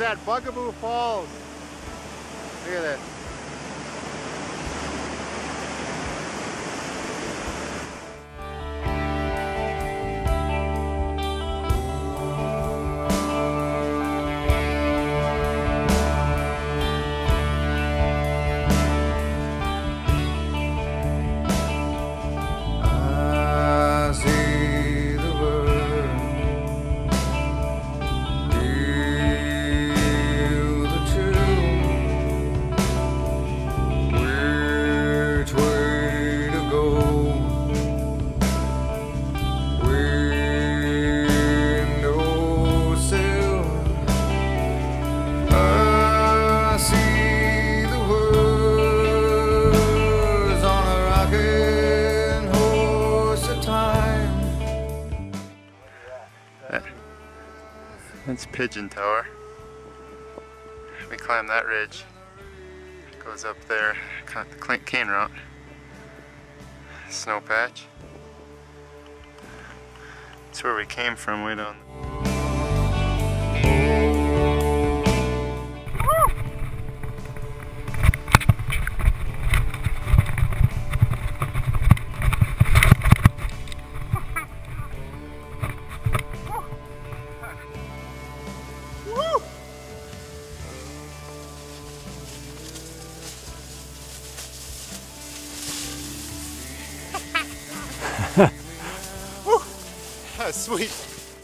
at Bugaboo Falls. Look at this. That's Pigeon Tower. We climb that ridge. Goes up there, kind of the cane route. Snow patch. That's where we came from, way down. That's sweet.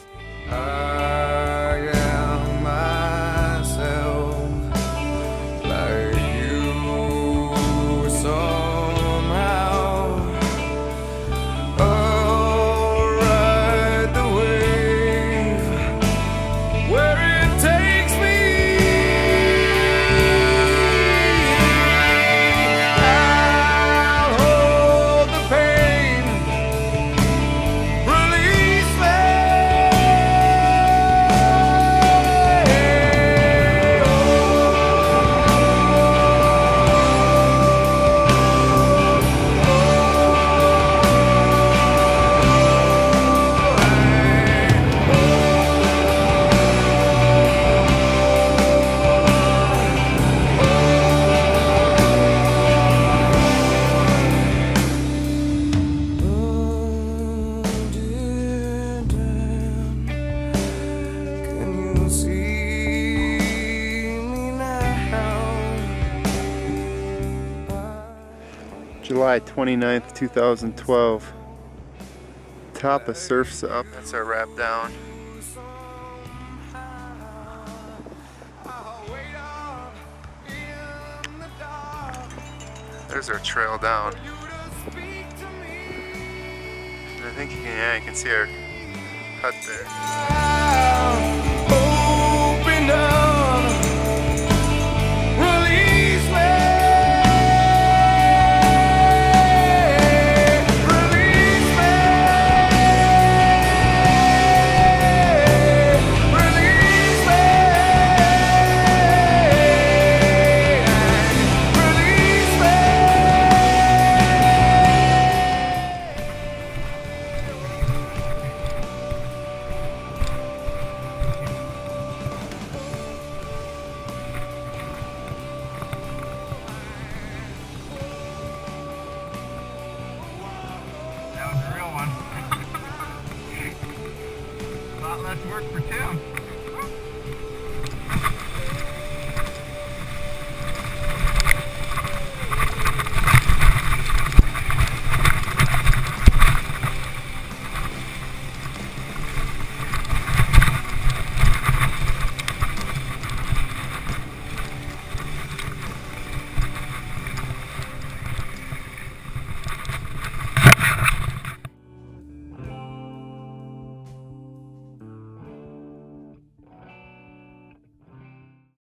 I am myself, like you somehow. I'll ride the wave where it takes me. I'll hold the pain. July 29th, 2012. Top of Surf's Up. That's our wrap down. There's our trail down. And I think you can see our hut there. Open up. That was a real one. A lot less work for Tim.